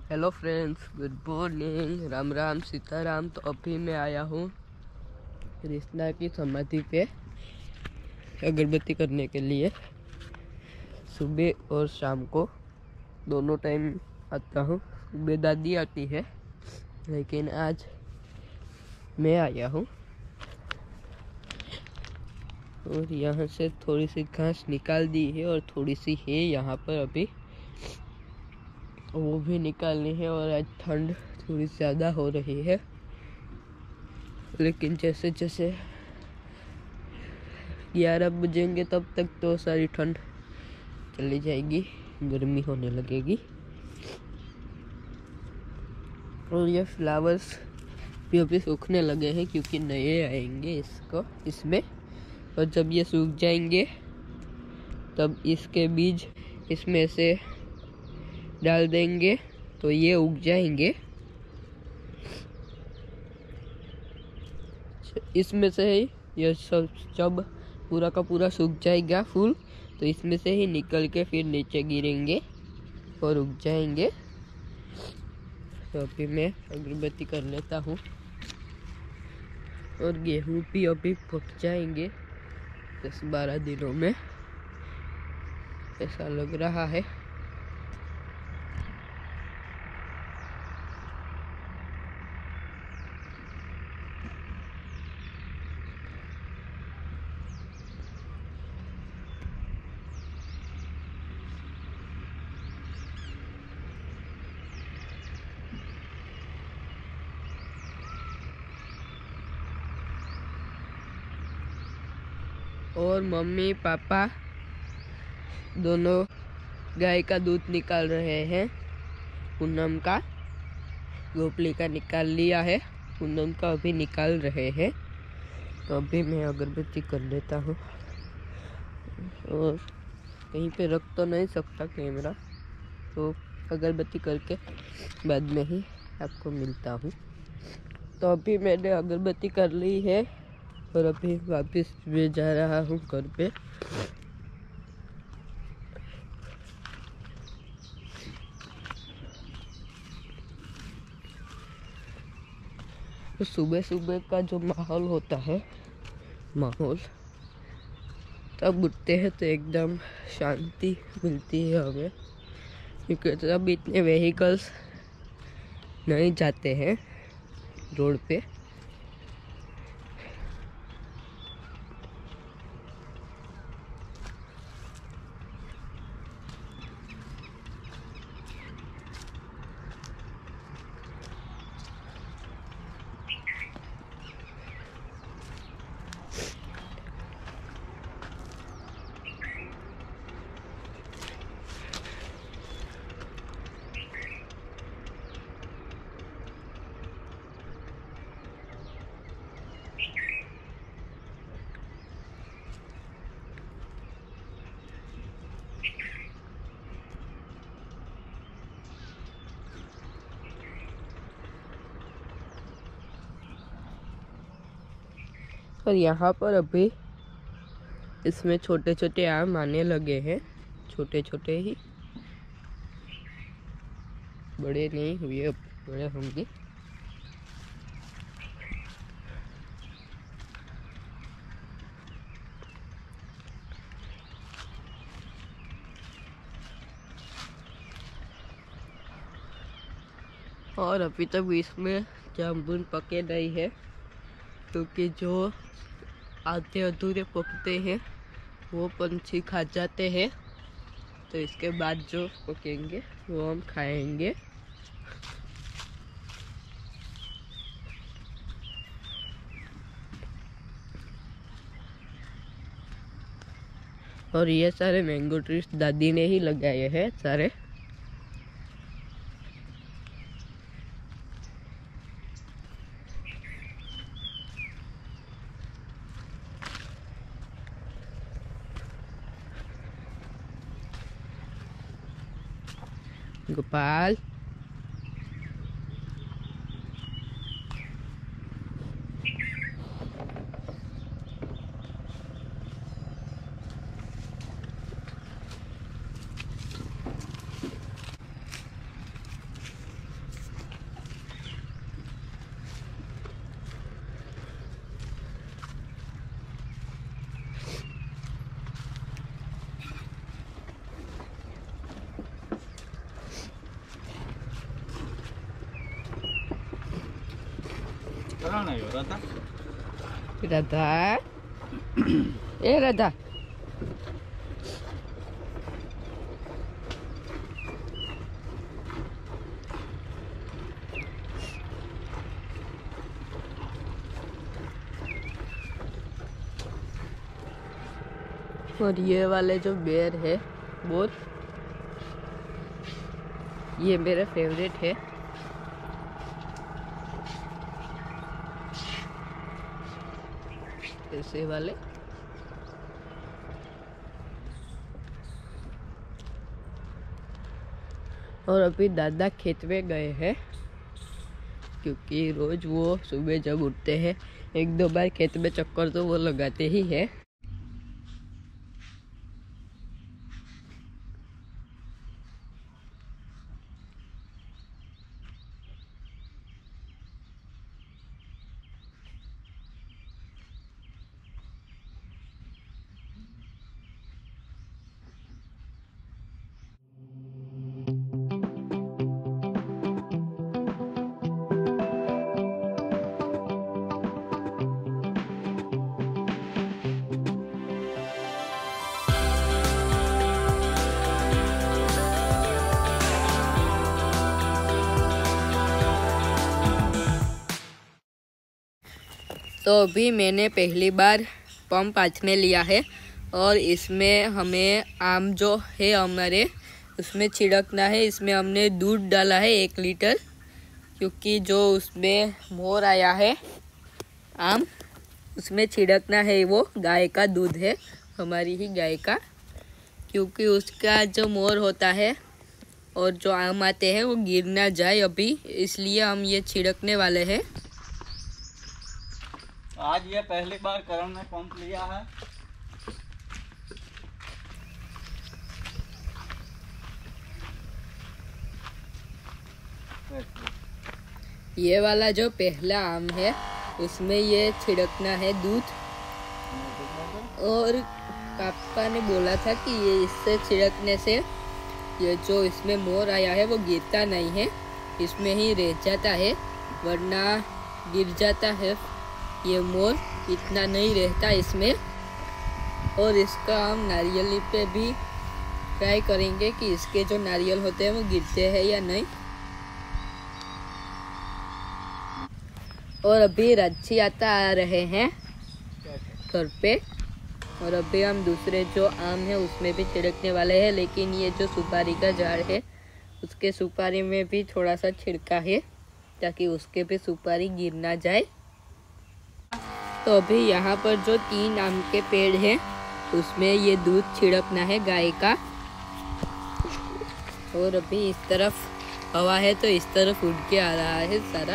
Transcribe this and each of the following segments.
Hello friends, good morning, Ram Ram, Sitaram. तो अभी मैं आया हूँ कृष्णा की समाधि पे अगरबत्ती करने के लिए। सुबह और शाम को दोनों टाइम आता हूँ। सुबह दादी आती है, लेकिन आज मैं आया हूँ। और यहाँ से थोड़ी सी घास निकाल दी है और थोड़ी सी है यहाँ पर अभी, वो भी निकालनी है। और आज ठंड थोड़ी ज़्यादा हो रही है, लेकिन जैसे जैसे 11 बजेंगे तब तक तो सारी ठंड चली जाएगी, गर्मी होने लगेगी। और ये फ्लावर्स भी अभी सूखने लगे हैं क्योंकि नए आएंगे इसमें। और जब ये सूख जाएंगे तब इसके बीज इसमें से डाल देंगे तो ये उग जाएंगे। इसमें से ही ये सब जब पूरा का पूरा सूख जाएगा फूल, तो इसमें से ही निकल के फिर नीचे गिरेंगे और उग जाएंगे। तो अभी मैं अगरबत्ती कर लेता हूँ। और गेहूँ भी अभी पक जाएंगे 10-12 दिनों में, ऐसा लग रहा है। और मम्मी पापा दोनों गाय का दूध निकाल रहे हैं। पूनम का, गोपली का निकाल लिया है, पूनम का अभी निकाल रहे हैं। तो अभी मैं अगरबत्ती कर लेता हूँ। और कहीं पे रख तो नहीं सकता कैमरा, तो अगरबत्ती करके बाद में ही आपको मिलता हूँ। तो अभी मैंने अगरबत्ती कर ली है और अभी वापस मैं जा रहा हूँ घर पे। तो सुबह सुबह का जो माहौल होता है, तब उठते हैं तो एकदम शांति मिलती है हमें, क्योंकि तब इतने व्हीकल्स नहीं जाते हैं रोड पे। और यहाँ पर अभी इसमें छोटे छोटे आम आने लगे हैं, छोटे छोटे ही, बड़े नहीं हुए, अब बड़े होंगे। और अभी तक इसमें जामुन पके नहीं है, क्योंकि जो आधे अधूरे पकते हैं वो पंछी खा जाते हैं। तो इसके बाद जो पकेंगे वो हम खाएंगे। और ये सारे मैंगो ट्रीज दादी ने ही लगाए हैं सारे। गोपाल, राधा ए राधा और ये वाले जो बेर है बोर, ये मेरा फेवरेट है। ऐसे वाले और अभी दादा खेत में गए हैं क्योंकि रोज वो सुबह जब उठते हैं 1-2 बार खेत में चक्कर तो वो लगाते ही है। तो अभी मैंने पहली बार पंप हाथ में लिया है और इसमें हमें आम जो है हमारे उसमें छिड़कना है। इसमें हमने दूध डाला है 1 लीटर, क्योंकि जो उसमें मोर आया है आम उसमें छिड़कना है। वो गाय का दूध है, हमारी ही गाय का, क्योंकि उसका जो मोर होता है और जो आम आते हैं वो गिर ना जाए अभी, इसलिए हम ये छिड़कने वाले हैं। आज ये पहली बार करण ने पंप लिया है। ये वाला जो पहला आम है उसमें ये छिड़कना है दूध, और पापा ने बोला था कि ये इससे छिड़कने से ये जो इसमें मोर आया है वो गिरता नहीं है, इसमें ही रह जाता है, वरना गिर जाता है ये मोर, इतना नहीं रहता इसमें। और इसका हम नारियल पे भी ट्राई करेंगे कि इसके जो नारियल होते हैं वो गिरते हैं या नहीं। और अभी राजी आता आ रहे हैं घर पे, और अभी हम दूसरे जो आम है उसमें भी छिड़कने वाले हैं, लेकिन ये जो सुपारी का झाड़ है उसके सुपारी में भी थोड़ा सा छिड़का है ताकि उसके भी सुपारी गिर ना जाए। तो अभी यहाँ पर जो 3 आम के पेड़ हैं उसमें ये दूध छिड़कना है गाय का। और अभी इस तरफ हवा है तो इस तरफ उड़ के आ रहा है सारा।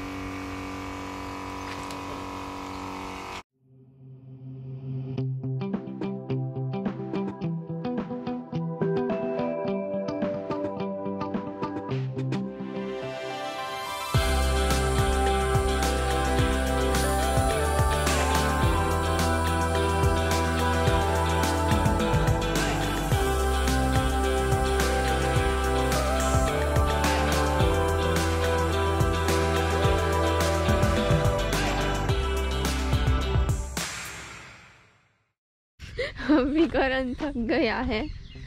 अभी करण थक गया है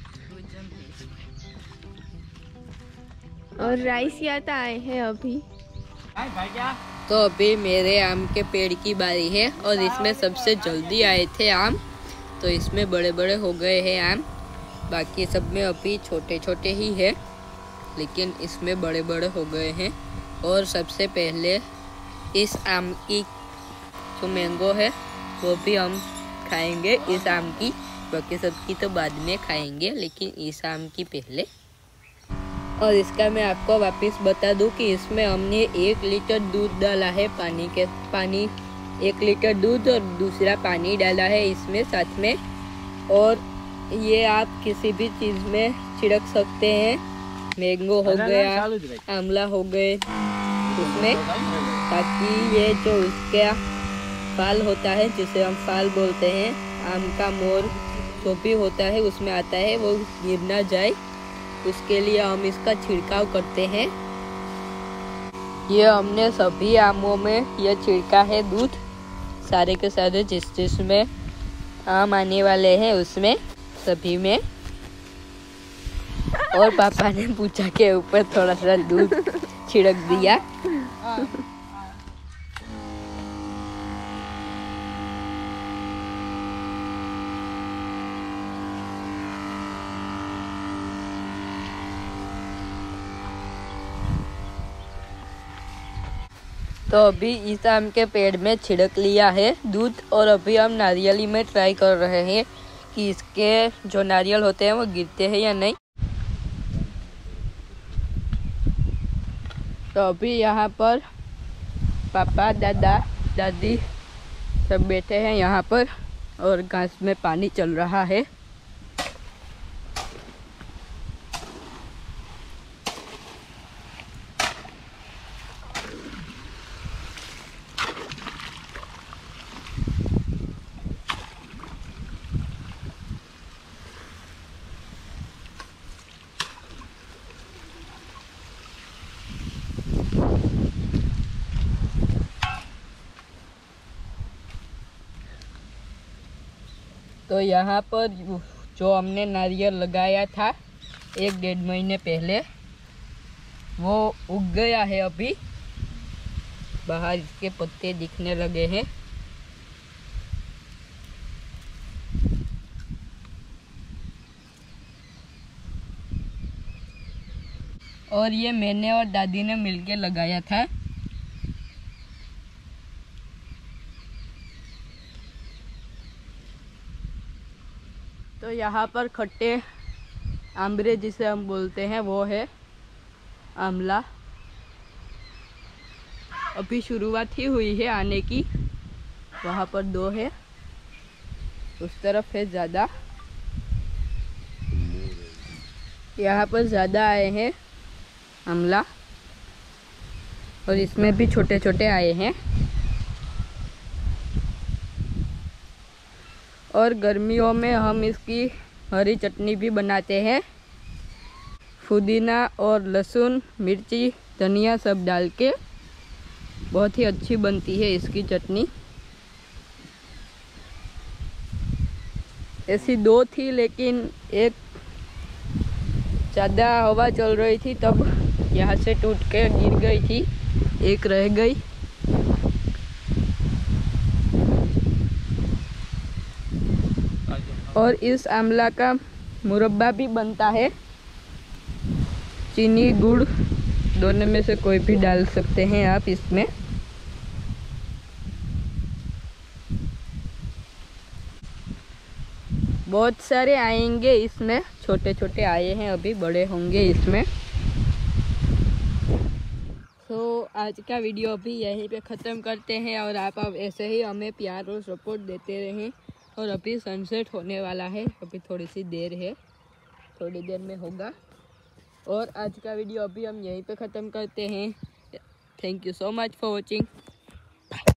और राइस याता आए हैं अभी। तो अभी मेरे आम के पेड़ की बारी है और इसमें सबसे जल्दी आए थे आम, तो इसमें बड़े बड़े हो गए हैं आम। बाकी सब में अभी छोटे छोटे ही है, लेकिन इसमें बड़े बड़े हो गए हैं। और सबसे पहले इस आम की जो मैंगो है वो भी हम खाएंगे, इस आम की। बाकी सबकी तो बाद में खाएंगे, लेकिन इस आम की पहले। और इसका मैं आपको वापस बता दूं कि इसमें हमने 1 लीटर दूध डाला है, पानी 1 लीटर दूध और दूसरा पानी डाला है इसमें साथ में। और ये आप किसी भी चीज़ में छिड़क सकते हैं, मैंगो हो गया, आंवला हो गए उसमें, ताकि ये जो उसका फाल होता है जिसे हम फाल बोलते हैं, आम का मोर जो भी होता है उसमें आता है, वो गिर ना जाए, उसके लिए हम इसका छिड़काव करते हैं। ये हमने सभी आमों में ये छिड़का है दूध, सारे के सारे जिसमें आम आने वाले हैं उसमें सभी में। और पापा ने पूछा के ऊपर थोड़ा सा दूध छिड़क दिया। तो अभी इस आम के पेड़ में छिड़क लिया है दूध, और अभी हम नारियली में ट्राई कर रहे हैं कि इसके जो नारियल होते हैं वो गिरते हैं या नहीं। तो अभी यहाँ पर पापा दादा दादी सब बैठे हैं यहाँ पर, और घास में पानी चल रहा है। तो यहाँ पर जो हमने नारियल लगाया था 1-1.5 महीने पहले, वो उग गया है। अभी बाहर इसके पत्ते दिखने लगे हैं। और ये मैंने और दादी ने मिलके लगाया था। तो यहाँ पर खट्टे आमरे जिसे हम बोलते हैं वो है आमला। अभी शुरुआत ही हुई है आने की। वहाँ पर 2 है, उस तरफ है ज़्यादा। यहाँ पर ज़्यादा आए हैं आमला, और इसमें भी छोटे छोटे आए हैं। और गर्मियों में हम इसकी हरी चटनी भी बनाते हैं, पुदीना और लहसुन मिर्ची धनिया सब डाल के। बहुत ही अच्छी बनती है इसकी चटनी। ऐसी 2 थी, लेकिन एक ज़्यादा हवा चल रही थी तब यहाँ से टूट के गिर गई थी, एक रह गई। और इस आमला का मुरब्बा भी बनता है। चीनी गुड़ दोनों में से कोई भी डाल सकते हैं आप इसमें। बहुत सारे आएंगे इसमें, छोटे छोटे आए हैं, अभी बड़े होंगे इसमें। तो आज का वीडियो अभी यहीं पे ख़त्म करते हैं, और आप अब ऐसे ही हमें प्यार और सपोर्ट देते रहें। और अभी सनसेट होने वाला है, अभी थोड़ी सी देर है, थोड़ी देर में होगा। और आज का वीडियो अभी हम यहीं पे ख़त्म करते हैं। Thank you so much for watching.